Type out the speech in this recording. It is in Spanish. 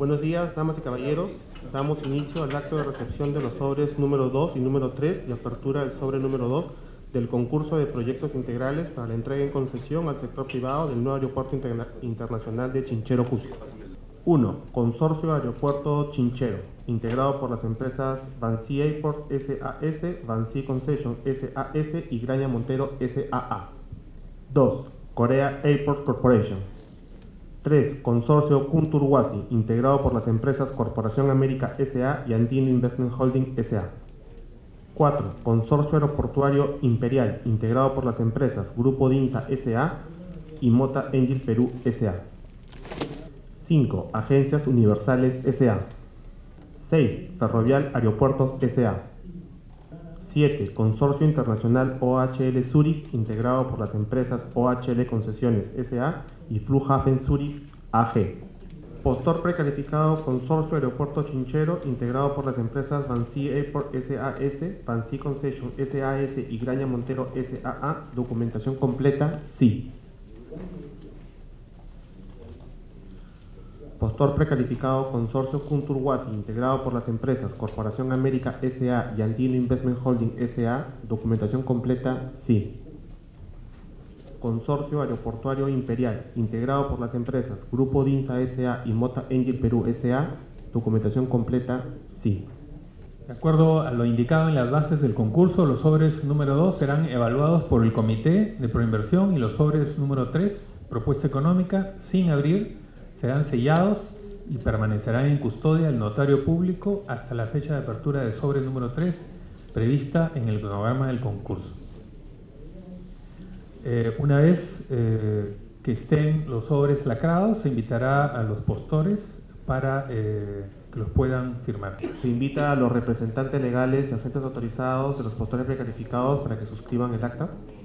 Buenos días, damas y caballeros. Damos inicio al acto de recepción de los sobres número 2 y número 3 y apertura del sobre número 2 del concurso de proyectos integrales para la entrega en concesión al sector privado del nuevo aeropuerto internacional de Chinchero, Cusco. 1. Consorcio Aeropuerto Chinchero, integrado por las empresas Vancy Airport SAS, Vancy Concession SAS y Graña Montero SAA. 2. Korea Airport Corporation. 3. Consorcio Kunturwasi, integrado por las empresas Corporación América S.A. y Andino Investment Holding S.A. 4. Consorcio Aeroportuario Imperial, integrado por las empresas Grupo DINSA S.A. y Mota Engil Perú S.A. 5. Agencias Universales S.A. 6. Ferrovial Aeropuertos S.A. 7. Consorcio Internacional OHL Zurich, integrado por las empresas OHL Concesiones S.A. y Flughafen Zurich AG. Postor precalificado Consorcio Aeropuerto Chinchero, integrado por las empresas Vancy Airport SAS, Vancy Concession SAS y Graña Montero SAA. Documentación completa, sí. Postor precalificado Consorcio Kunturwasi, integrado por las empresas Corporación América S.A. y Andino Investment Holding S.A. Documentación completa, sí. Consorcio Aeroportuario Imperial, integrado por las empresas Grupo DINSA S.A. y Mota Engil Perú S.A. Documentación completa, sí. De acuerdo a lo indicado en las bases del concurso, los sobres número 2 serán evaluados por el Comité de Proinversión y los sobres número 3, propuesta económica, sin abrir, serán sellados y permanecerán en custodia del notario público hasta la fecha de apertura del sobre número 3 prevista en el cronograma del concurso. Una vez que estén los sobres lacrados, se invitará a los postores para que los puedan firmar. Se invita a los representantes legales y agentes autorizados de los postores precalificados para que suscriban el acta.